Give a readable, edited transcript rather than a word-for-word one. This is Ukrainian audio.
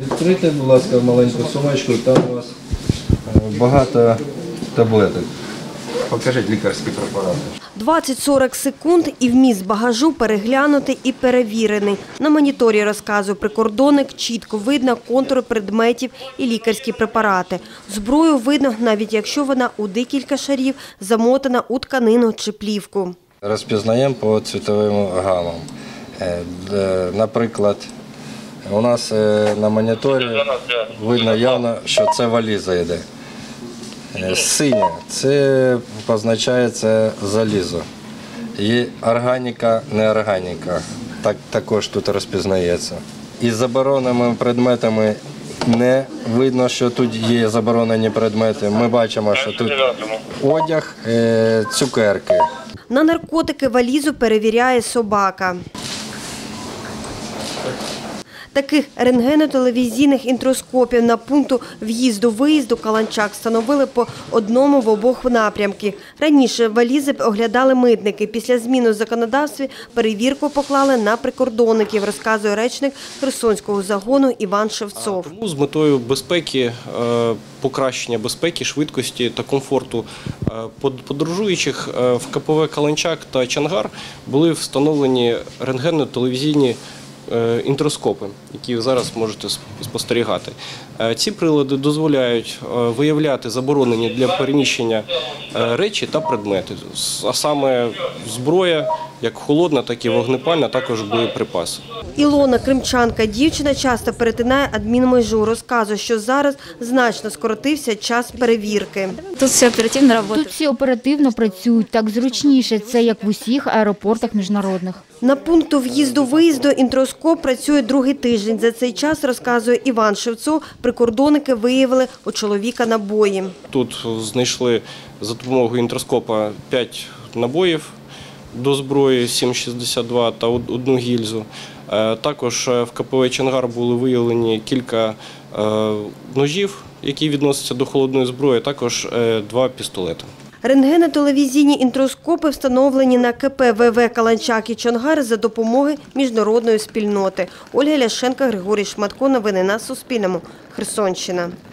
Відкрийте, будь ласка, маленьку сумочку, там у вас багато таблеток. Покажіть лікарські препарати. 20-40 секунд і вміст багажу переглянутий і перевірений. На моніторі, розказує прикордонник, чітко видно контури предметів і лікарські препарати. Зброю видно, навіть якщо вона у декілька шарів замотана у тканину чи плівку. Розпізнаємо по цвітовим гамам. Наприклад, у нас на моніторі видно явно, що це валіза йде. Синя – це позначається залізо. І органіка, неорганіка також тут розпізнається. Із забороненими предметами не видно, що тут є заборонені предмети. Ми бачимо, що тут одяг, цукерки. На наркотики валізу перевіряє собака. Таких рентгенотелевізійних інтроскопів на пункту в'їзду-виїзду Каланчак встановили по одному в обох напрямках. Раніше валізи оглядали митники. Після змін у законодавстві перевірку поклали на прикордонників, розказує речник Херсонського загону Іван Шевцов. Тому з метою безпеки, покращення безпеки, швидкості та комфорту подорожуючих в КПВ Каланчак та Чонгар були встановлені рентгенно-телевізійні інтроскопи, які ви зараз можете спостерігати. Ці прилади дозволяють виявляти заборонені для переміщення речі та предмети, а саме зброя, як холодна, так і вогнепальна, також боєприпаси. Ілона, кримчанка, дівчина часто перетинає адмінмежу. Розказує, що зараз значно скоротився час перевірки. Тут все оперативно працює. Тут всі оперативно працюють, так зручніше. Це як в усіх аеропортах міжнародних. На пункту в'їзду-виїзду інтроскоп працює другий тиждень. За цей час, розказує Іван Шевцов, прикордонники виявили у чоловіка набої. Тут знайшли за допомогою інтроскопа 5 набоїв до зброї 7,62 та одну гільзу. Також в КПВ Чонгар були виявлені кілька ножів, які відносяться до холодної зброї, також 2 пістолети. Рентгенотелевізійні інтроскопи встановлені на КП ВВ Каланчак і Чонгар за допомогою міжнародної спільноти. Ольга Ляшенко, Григорій Шматко. Новини на Суспільному. Херсонщина.